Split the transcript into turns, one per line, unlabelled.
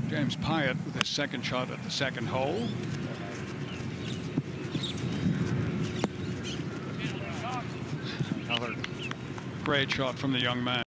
James Piot with his second shot at the second hole. Another great shot from the young man.